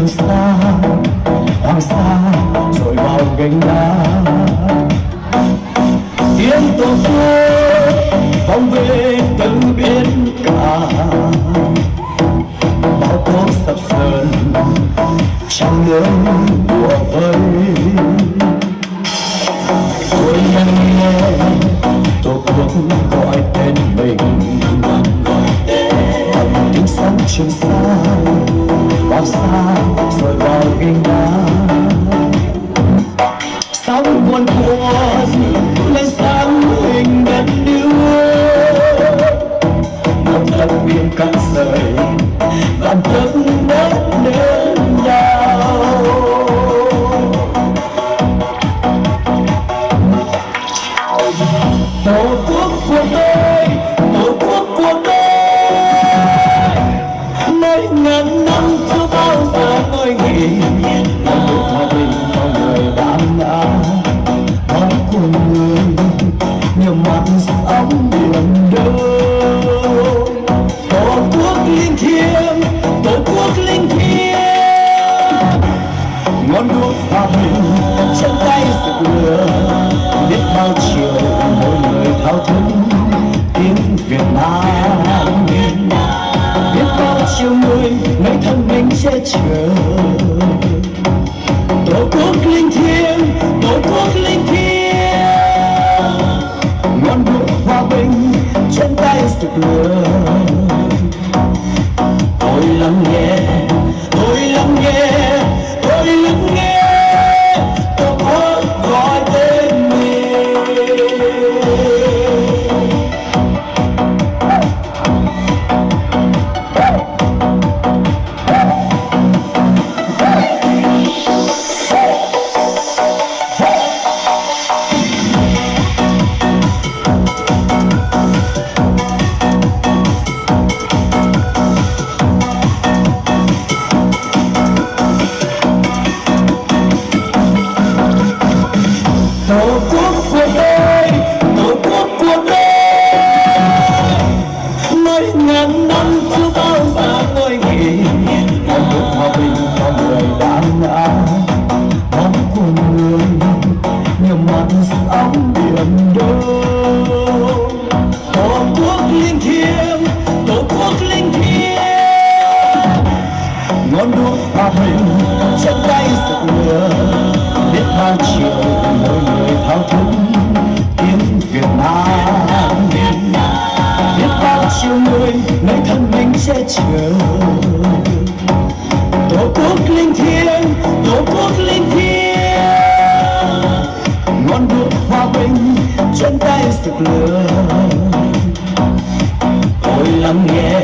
trường sa hoàng sa rồi vào gành đá. Tiếng tổ quốc vọng về từ biển cả, bao tố sập sờn trong lương của vơi. Tôiยังnghe tổ quốc gọi tên mình bằng tiếng sóng trường sa vào xa rồi vào gành đá. Sóng cuồn cuộn lên sáng hình đất nước, một tận biển cạn rời vạn tấc đất đến nhau. Tổ quốc của tôi, tổ quốc của tôi, mấy ngàn năm chưa bao giờ ngơi nghỉ. Một nước hòa bình cho người đã ngã, máu của người nhiều mặt sóng biển đâu. Tổ quốc linh thiêng, tổ quốc linh thiêng, ngọn đuốc hòa bình trên tay rực lửa. Biết bao chiều mỗi người thao thức tiếng Việt Nam, biết bao chiều người ngây thân mình che chở. Tổ quốc linh thiêng, tổ quốc linh thiêng, ngọn đuốc hòa bình trên tay rực lửa. Tôi lắng nghe, tôi lắng nghe, tôi lắng nghe tổ quốc gọi tên mình. Tổ quốc của tôi, tổ quốc của tôi, mấy ngàn năm chưa bao giờ ngơi nghỉ. Một nước hòa bình cho người đã ngã, máu của người nhiều mặt sóng biển đâu. Tổ quốc linh thiêng, tổ quốc linh thiêng, ngọn đuốc hòa bình trên tay rực lửa. Biết bao chiều mỗi người thao thức tiếng Việt Nam, biết bao chiều người nơi thân mình che chở. Tổ quốc linh thiêng, tổ quốc linh thiêng, ngọn đuốc hòa bình trên tay rực lửa. Tôi lắng nghe,